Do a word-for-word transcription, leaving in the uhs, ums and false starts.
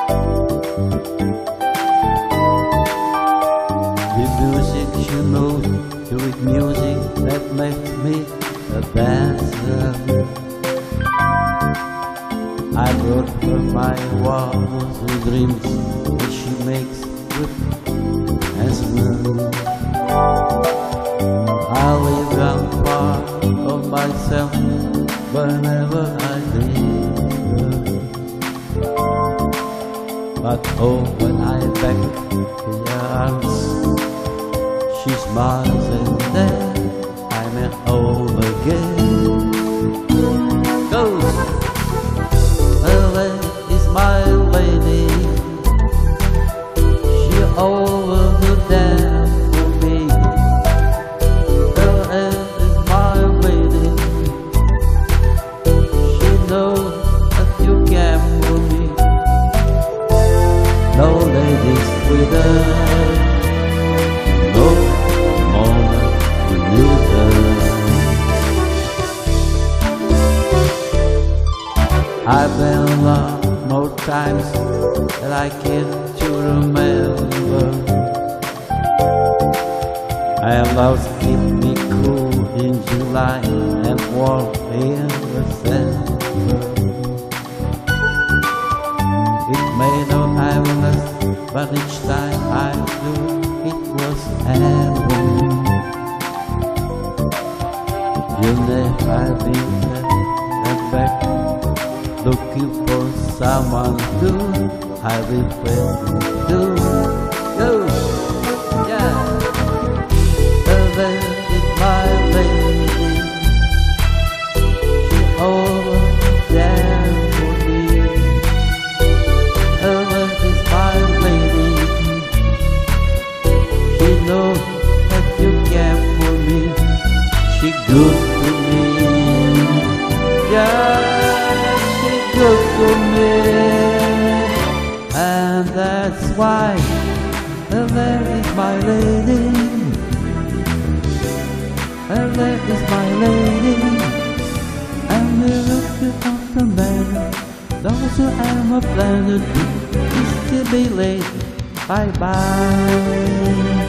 With music she moved, with music that makes me a dancer. I brought her my wonderful dreams that she makes with as well. I live on part of myself whenever I leave. But oh, when I back in her arms, she smiles and then I'm at home again. Goes, Ellen is my lady. She always look down for me. Ellen is my lady. She knows that you care for me. No ladies with her. No moment to lose her. I've been loved more times than I can to remember. And love keep me cool in July and warm in December. It may not have last, but each time I do, it was heaven. You know I've been there and back, looking for someone to I will pray to. Go, yeah. Ellen is my lady. She always there for me. Ellen is my lady. She knows that you care for me. She good to me. Yeah. Good to me, and that's why Ellen is my lady. Ellen is my lady, and we're looking for the man. Those who am a planet, is to be late. Bye bye.